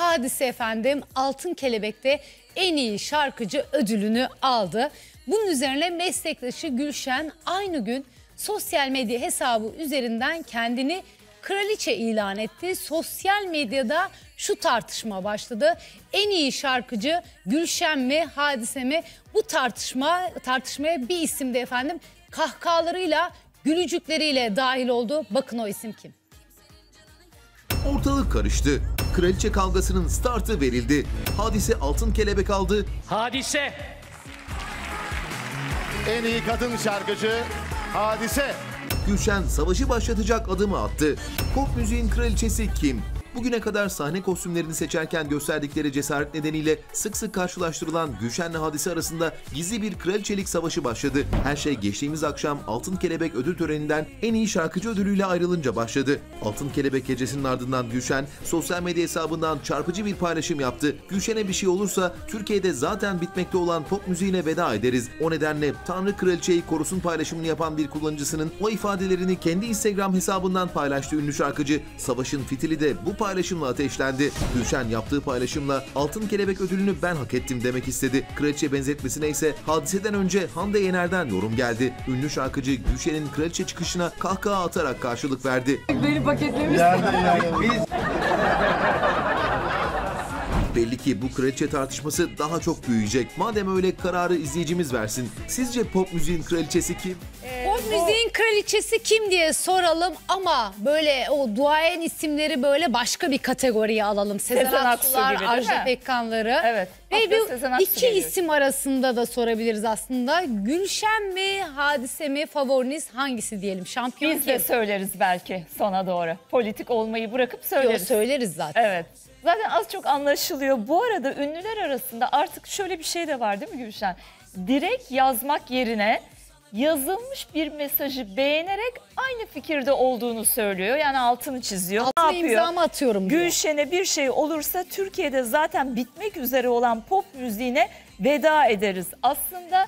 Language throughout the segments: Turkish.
Hadise efendim Altın Kelebek'te en iyi şarkıcı ödülünü aldı. Bunun üzerine meslektaşı Gülşen aynı gün sosyal medya hesabı üzerinden kendini kraliçe ilan etti. Sosyal medyada şu tartışma başladı. En iyi şarkıcı Gülşen mi, Hadise mi? Bu tartışmaya bir isim de efendim kahkahalarıyla, gülücükleriyle dahil oldu. Bakın o isim kim? Ortalık karıştı. Kraliçe kavgasının startı verildi. Hadise Altın Kelebek aldı. Hadise. En iyi kadın şarkıcı Hadise. Gülşen savaşı başlatacak adımı attı. Pop müziğin kraliçesi kim? Bugüne kadar sahne kostümlerini seçerken gösterdikleri cesaret nedeniyle sık sık karşılaştırılan Gülşen'le Hadise arasında gizli bir kraliçelik savaşı başladı. Her şey geçtiğimiz akşam Altın Kelebek ödül töreninden en iyi şarkıcı ödülüyle ayrılınca başladı. Altın Kelebek gecesinin ardından Gülşen sosyal medya hesabından çarpıcı bir paylaşım yaptı. Gülşen'e bir şey olursa Türkiye'de zaten bitmekte olan pop müziğine veda ederiz. O nedenle Tanrı kraliçeyi korusun paylaşımını yapan bir kullanıcısının o ifadelerini kendi Instagram hesabından paylaştı ünlü şarkıcı. Savaşın fitili de bu paylaşımla ateşlendi. Gülşen yaptığı paylaşımla Altın Kelebek ödülünü ben hak ettim demek istedi. Kraliçe benzetmesine ise Hadise'den önce Hande Yener'den yorum geldi. Ünlü şarkıcı Gülşen'in kraliçe çıkışına kahkaha atarak karşılık verdi. Beni paketlemiş. Belli ki bu kraliçe tartışması daha çok büyüyecek. Madem öyle kararı izleyicimiz versin. Sizce pop müziğin kraliçesi kim? Pop müziğin kraliçesi kim diye soralım ama böyle o duayen isimleri böyle başka bir kategoriye alalım. Sezen Aksu'lar, Ajda Pekkan'ları. Evet. Ve Aksu iki geliyor. isim arasında da sorabiliriz aslında. Gülşen mi, Hadise mi, favoriniz hangisi diyelim? Şampiyon Biz de söyleriz belki sona doğru. Politik olmayı bırakıp söyleriz. söyleriz zaten. Evet. Zaten az çok anlaşılıyor. Bu arada ünlüler arasında artık şöyle bir şey de var değil mi Gülşen? Direkt yazmak yerine yazılmış bir mesajı beğenerek aynı fikirde olduğunu söylüyor. Yani altını çiziyor. Altına imzamı atıyorum diyor. Gülşen'e bir şey olursa Türkiye'de zaten bitmek üzere olan pop müziğine veda ederiz. Aslında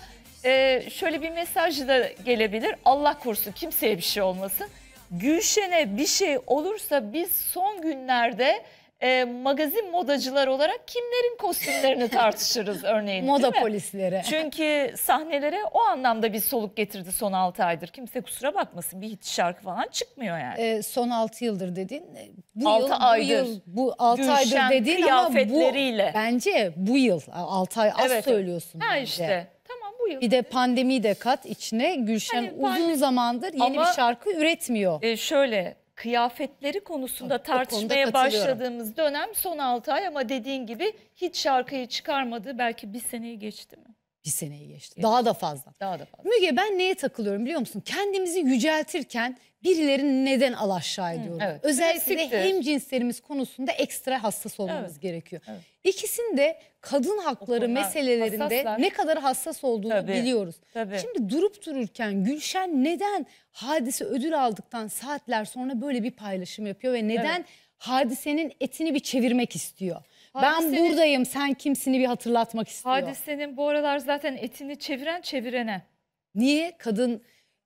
şöyle bir mesaj da gelebilir. Allah korusun kimseye bir şey olmasın. Gülşen'e bir şey olursa biz son günlerde magazin modacılar olarak kimlerin kostümlerini tartışırız örneğin. Moda polisleri. Çünkü sahnelere o anlamda bir soluk getirdi son 6 aydır. Kimse kusura bakmasın, bir hit şarkı falan çıkmıyor yani. Son 6 yıldır dedin. Bu 6 aydır. Bu 6 Gülşen aydır dediğin ama bu kıyafetleriyle. bence bu yıl 6 ay az Evet. söylüyorsun. Ha bence. işte. Tamam bu yıl. Bir de pandemiyi de kat içine. Gülşen Hani uzun zamandır yeni Ama bir şarkı üretmiyor. Şöyle kıyafetleri konusunda konuda tartışmaya katılıyorum. başladığımız dönem son 6 ay ama dediğin gibi hiç şarkıyı çıkarmadı. Belki bir seneyi geçti mi? Bir seneyi geçti. Daha da fazla. Daha da fazla. Müge ben neye takılıyorum biliyor musun? Kendimizi yüceltirken birilerini neden alaşağı ediyoruz? evet. Özellikle Klasiktir. hemcinslerimiz konusunda ekstra hassas olmamız Evet. gerekiyor. Evet. İkisinin de kadın hakları konuda meselelerinde hassaslar. ne kadar hassas olduğunu Tabii, biliyoruz. tabii. Şimdi durup dururken Gülşen neden Hadise ödül aldıktan saatler sonra böyle bir paylaşım yapıyor ve neden Hadise'nin etini bir çevirmek istiyor? Ben Hadise'nin- buradayım, sen kimsini bir hatırlatmak istiyor. Hadise'nin bu aralar zaten etini çeviren çevirene. Niye? Kadın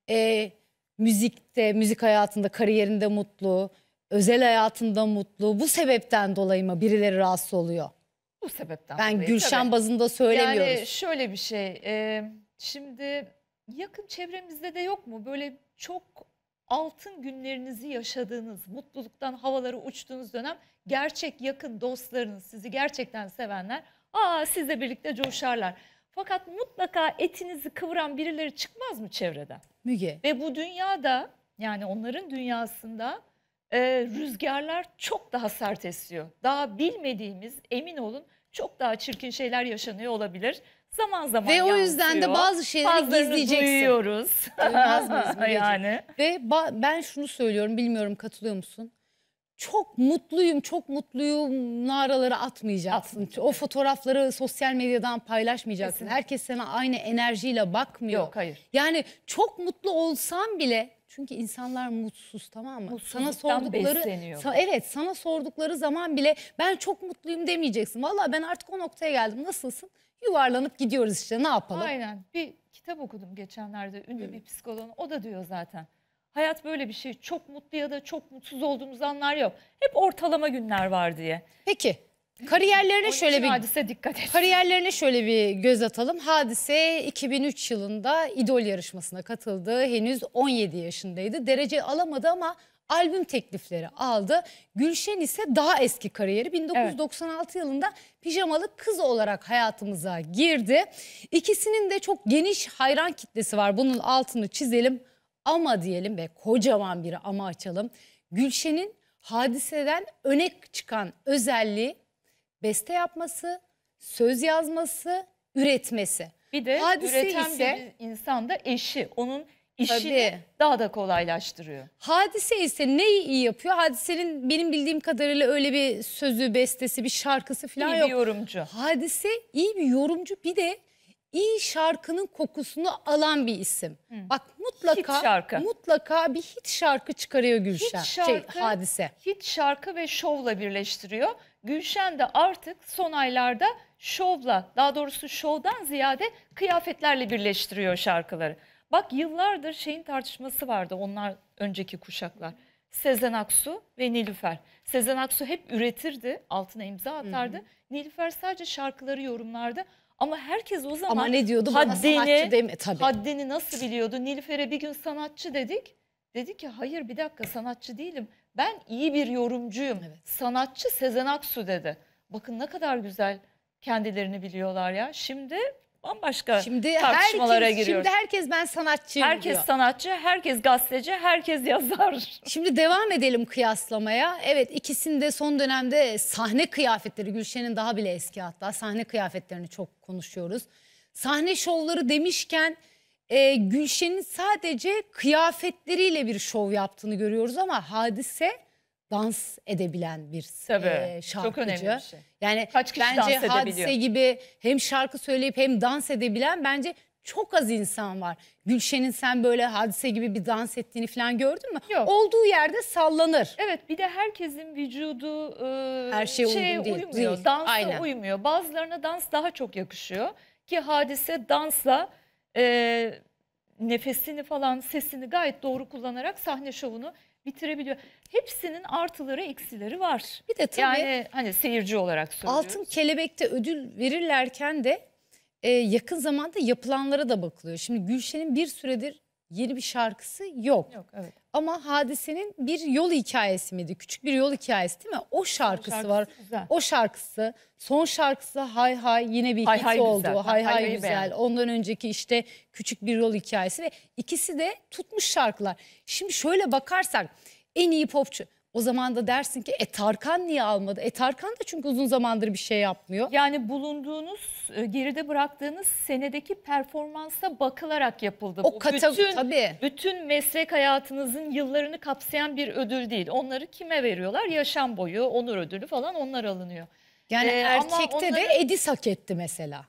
müzikte, müzik hayatında, kariyerinde mutlu, özel hayatında mutlu. Bu sebepten dolayı mı birileri rahatsız oluyor? Bu sebepten Ben dolayı, Gülşen tabii. bazında söylemiyoruz. Yani şöyle bir şey. Şimdi yakın çevremizde de yok mu? Böyle çok altın günlerinizi yaşadığınız, mutluluktan havalara uçtuğunuz dönem gerçek yakın dostlarınız, sizi gerçekten sevenler sizle birlikte coşarlar. Fakat mutlaka etinizi kıvıran birileri çıkmaz mı çevreden? Müge, Ve bu dünyada yani onların dünyasında rüzgarlar çok daha sert esiyor. Daha bilmediğimiz emin olun çok daha çirkin şeyler yaşanıyor olabilir. Zaman zaman ve o yüzden de yansıyor. bazı şeyleri Bazılarını gizleyeceksin. duyuyoruz. Duymaz mıyız Mügeciğim? Yani. Ve ben şunu söylüyorum, bilmiyorum katılıyor musun? Çok mutluyum, çok mutluyum naraları atmayacaksın. O fotoğrafları sosyal medyadan paylaşmayacaksın. Kesinlikle. Herkes sana aynı enerjiyle bakmıyor. Yok, hayır. Yani çok mutlu olsam bile, çünkü insanlar mutsuz, tamam mı? Mutsuzluktan besleniyor. Evet, sana sordukları zaman bile ben çok mutluyum demeyeceksin. Vallahi ben artık o noktaya geldim. Nasılsın? Yuvarlanıp gidiyoruz işte, ne yapalım? Aynen. Bir kitap okudum geçenlerde ünlü bir psikoloğun. O da diyor zaten. Hayat böyle bir şey. Çok mutlu ya da çok mutsuz olduğumuz anlar yok. Hep ortalama günler var diye. Peki. Kariyerlerine Onun şöyle için bir Hadise dikkat et. Kariyerlerine şöyle bir göz atalım. Hadise 2003 yılında İdol yarışmasına katıldı. Henüz 17 yaşındaydı. Derece alamadı ama albüm teklifleri aldı. Gülşen ise daha eski kariyeri. 1996 yılında Pijamalı Kız olarak hayatımıza girdi. İkisinin de çok geniş hayran kitlesi var. Bunun altını çizelim ama diyelim ve kocaman bir ama açalım. Gülşen'in Hadise'den öne çıkan özelliği beste yapması, söz yazması, üretmesi. Bir de Hadise üreten ise bir insan da eşi. Onun işini Tabii. daha da kolaylaştırıyor. Hadise ise neyi iyi yapıyor? Hadise'nin benim bildiğim kadarıyla öyle bir sözü, bestesi, bir şarkısı falan İyi yok. bir yorumcu. Hadise iyi bir yorumcu, bir de iyi şarkının kokusunu alan bir isim. Bak Hit şarkı. mutlaka bir hit şarkı çıkarıyor Gülşen. Hit şarkı, Hadise. hit şarkı ve şovla birleştiriyor. Gülşen de artık son aylarda şovla, daha doğrusu şovdan ziyade kıyafetlerle birleştiriyor şarkıları. Bak yıllardır şeyin tartışması vardı, onlar önceki kuşaklar. Sezen Aksu ve Nilüfer. Sezen Aksu hep üretirdi, altına imza atardı. Nilüfer sadece şarkıları yorumlardı. Ama herkes o zaman Ama ne diyordu? Bana sanatçı deme. Tabii. haddini nasıl biliyordu? Nilüfer'e bir gün sanatçı dedik. Dedi ki hayır bir dakika, sanatçı değilim. Ben iyi bir yorumcuyum. Evet. Sanatçı Sezen Aksu dedi. Bakın ne kadar güzel kendilerini biliyorlar ya. Şimdi bambaşka tartışmalara giriyoruz. Şimdi herkes ben sanatçıyım Herkes diyor. sanatçı, herkes gazeteci, herkes yazar. Şimdi devam edelim kıyaslamaya. Evet, ikisinde son dönemde sahne kıyafetleri, Gülşen'in daha bile eski, hatta sahne kıyafetlerini çok konuşuyoruz. Sahne şovları demişken Gülşen'in sadece kıyafetleriyle bir şov yaptığını görüyoruz ama Hadise dans edebilen bir Tabii, şarkıcı. çok önemli bir şey. Yani Kaç kişi bence dans edebiliyor? Hadise gibi hem şarkı söyleyip hem dans edebilen bence çok az insan var. Gülşen'in sen böyle Hadise gibi bir dans ettiğini falan gördün mü? Yok. Olduğu yerde sallanır. Evet, bir de herkesin vücudu Her şeye uygun değil. uymuyor. Değil. Dansa Aynen. uymuyor. Bazılarına dans daha çok yakışıyor. Ki Hadise dansla nefesini falan, sesini gayet doğru kullanarak sahne şovunu bitirebiliyor. Hepsinin artıları eksileri var. Bir de tabii Yani hani seyirci olarak söylüyoruz. Altın Kelebek'te ödül verirlerken de yakın zamanda yapılanlara da bakılıyor. Şimdi Gülşen'in bir süredir yeni bir şarkısı yok. Yok, evet. Ama Hadise'nin bir yol hikayesi miydi? Küçük bir yol hikayesi değil mi? O şarkısı var. güzel. O şarkısı. Son şarkısı Hay Hay, yine bir Hay hit Hay oldu. güzel. Hay Hay Hay Hay'ı güzel. beğendim. Ondan önceki işte Küçük Bir Yol Hikayesi ve ikisi de tutmuş şarkılar. Şimdi şöyle bakarsak en iyi popçu. O zaman da dersin ki Tarkan niye almadı? Tarkan da çünkü uzun zamandır bir şey yapmıyor. Yani bulunduğunuz, geride bıraktığınız senedeki performansa bakılarak yapıldı. O Bu tabii. bütün meslek hayatınızın yıllarını kapsayan bir ödül değil. Onları kime veriyorlar? Yaşam boyu, onur ödülü falan, onlar alınıyor. Yani Ama erkekte de onların- Edis hak etti mesela.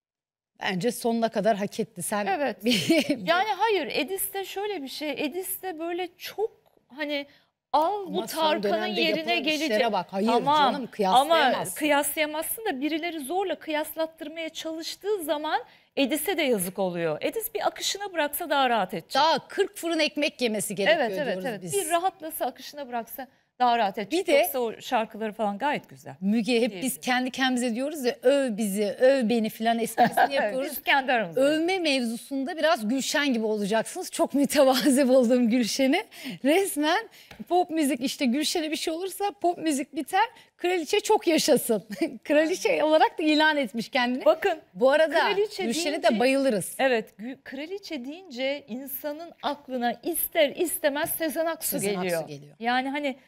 Bence sonuna kadar hak etti. Sen Evet. Yani hayır, Edis'te şöyle bir şey. Edis'te böyle çok hani al bu Ama son Tarkan'ın dönemde yerine yapılan işlere gelecek. bak. Hayır Tamam, canım, kıyaslayamazsın. ama kıyaslayamazsın da birileri zorla kıyaslattırmaya çalıştığı zaman Edis'e de yazık oluyor. Edis bir akışına bıraksa daha rahat edecek. Daha 40 fırın ekmek yemesi gerekiyor Evet, diyoruz evet. biz. Bir rahatlasa, akışına bıraksa daha rahat edecek. Bir de- Yoksa o şarkıları falan gayet güzel. Müge, hep biz Diyebiliriz. kendi kendimize diyoruz ya, öv bizi, öv beni filan esprisini yapıyoruz. Biz kendi aramızda. Övme mevzusunda biraz Gülşen gibi olacaksınız. Çok mütevazi buldum Gülşen'i. Resmen pop müzik, işte Gülşen'e bir şey olursa pop müzik biter. Kraliçe çok yaşasın. Kraliçe olarak da ilan etmiş kendini. Bakın, Bu arada kraliçe Gülşen'e deyince- de bayılırız. evet, kraliçe deyince insanın aklına ister istemez Sezen Aksu Sezen Aksu geliyor. geliyor. Yani hani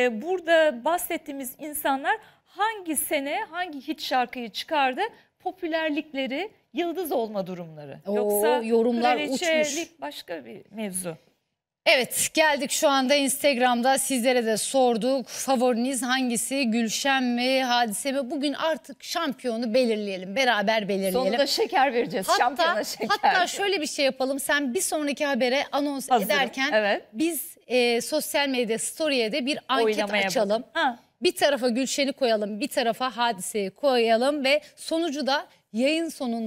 burada bahsettiğimiz insanlar hangi sene hangi hit şarkıyı çıkardı, popülerlikleri, yıldız olma durumları. Oo, Yoksa yorumlar kraliçelik uçmuş. başka bir mevzu. Evet, geldik şu anda Instagram'da, sizlere de sorduk. Favoriniz hangisi? Gülşen mi, Hadise mi? Bugün artık şampiyonu belirleyelim. Beraber belirleyelim. Sonunda şeker vereceğiz. Şampiyona şeker. Hatta şöyle bir şey yapalım. Sen bir sonraki habere anons Hazırım, ederken evet. biz sosyal medya story'e de bir anket Oylamaya açalım. Ha. Bir tarafa Gülşen'i koyalım, bir tarafa Hadise'yi koyalım ve sonucu da yayın sonunda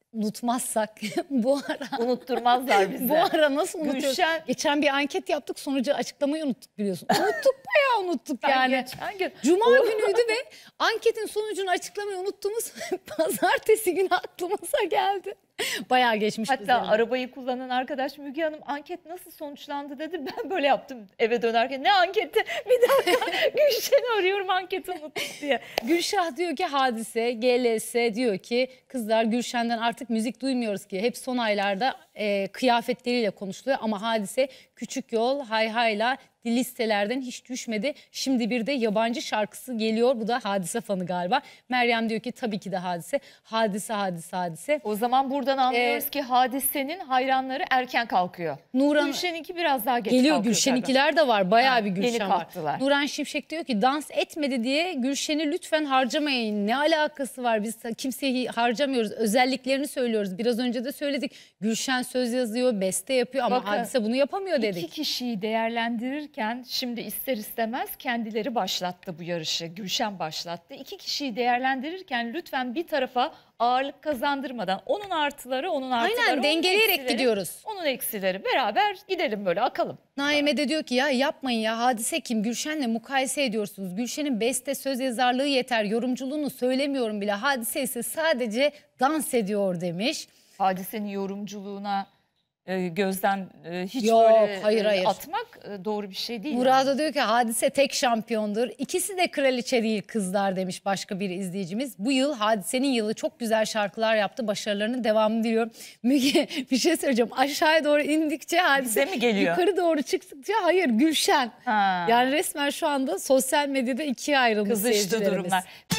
unutmazsak bu ara Unutturmazlar bize. bu ara nasıl unutuyoruz? Gülşen- Geçen bir anket yaptık, sonucu açıklamayı unuttuk biliyorsun. Unuttuk, bayağı unuttuk Ben yani. geçen gün Cuma günüydü ve anketin sonucunu açıklamayı unuttuğumuz pazartesi günü aklımıza geldi. Bayağı geçmiş. hatta üzerinden. arabayı kullanan arkadaş Müge Hanım anket nasıl sonuçlandı dedi. Ben böyle yaptım eve dönerken. Ne anketi? Bir dakika Gülşen'i arıyorum anketi unuttuk diye. Gülşah diyor ki Hadise, GLS diyor ki kızlar Gülşen'den artık müzik duymuyoruz ki. Hep son aylarda kıyafetleriyle konuşuluyor ama Hadise Küçük Yol, Hay Hay'la listelerden hiç düşmedi. Şimdi bir de yabancı şarkısı geliyor. Bu da Hadise fanı galiba. Meryem diyor ki tabii ki de Hadise. Hadise, Hadise, Hadise. O zaman buradan anlıyoruz ki Hadise'nin hayranları erken kalkıyor. Nuran Gülşen'inki biraz daha geç geliyor. kalkıyor Gülşen'inkiler de var. Bayağı Ha, bir yeni Gülşen var. kalktılar. Nuran Şimşek diyor ki dans etmedi diye Gülşen'i lütfen harcamayın. Ne alakası var? Biz kimseyi harcamıyoruz. Özelliklerini söylüyoruz. Biraz önce de söyledik. Gülşen söz yazıyor, beste yapıyor ama Bakın, Hadise bunu yapamıyor dedik. İki kişiyi değerlendirirken şimdi ister istemez kendileri başlattı bu yarışı. Gülşen başlattı. İki kişiyi değerlendirirken lütfen bir tarafa ağırlık kazandırmadan onun artıları, onun artıları, Aynen, onun dengeleyerek eksileri, gidiyoruz. Onun eksileri beraber gidelim böyle akalım. Naime de diyor ki ya yapmayın ya, Hadise kim? Gülşen'le mukayese ediyorsunuz. Gülşen'in beste söz yazarlığı yeter. Yorumculuğunu söylemiyorum bile. Hadise ise sadece dans ediyor demiş. Hadisenin yorumculuğuna gözden hiç Yok, böyle hayır. atmak doğru bir şey değil. Murat yani. da diyor ki Hadise tek şampiyondur. İkisi de kraliçe değil kızlar demiş başka bir izleyicimiz. Bu yıl Hadise'nin yılı, çok güzel şarkılar yaptı. Başarılarının devamını diliyorum. Müge bir şey söyleyeceğim. Aşağıya doğru indikçe Hadise Bize mi geliyor? yukarı doğru çıktıkça hayır Gülşen. Ha. Yani resmen şu anda sosyal medyada ikiye ayrılmış Kızıştı seyircilerimiz. durumlar.